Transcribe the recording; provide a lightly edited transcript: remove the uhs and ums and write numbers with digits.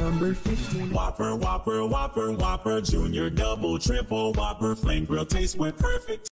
Number 15. Whopper, Whopper, Whopper, Whopper, Junior, Double, Triple, Whopper, Flame Grill taste with perfect